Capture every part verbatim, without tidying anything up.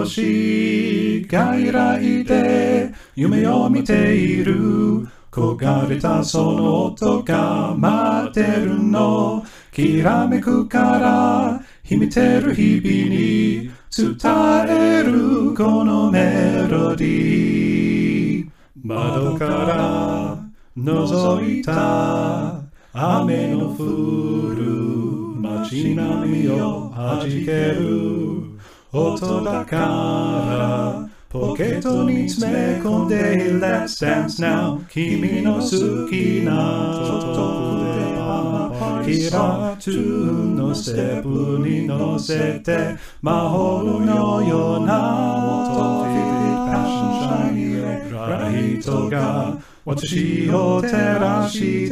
星が開いて夢を見ている焦がれたその音が待ってるのきらめくから秘めてる日々に伝えるこのメロディー窓から覗いた雨の降る街並みを弾ける音だからポケットに詰め込んで Let's dance now 君の好きな音でキラーチューンのステップに乗せて魔法のような音でライトが私を照らして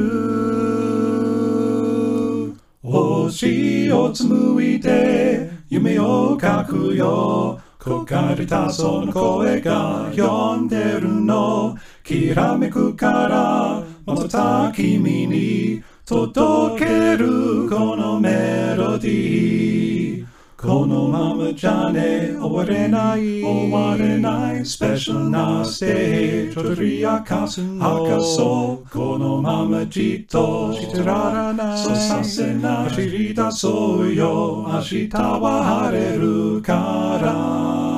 る星を紡いで夢を描くよ焦がれたその声が呼んでるのきらめくからまた君に届けるこのメロディーこのままじゃね終われない終われないスペシャルなステージ踊り明かすの明かそうこのままじっとしてられないそうさせない走り出そうよ明日は晴れるから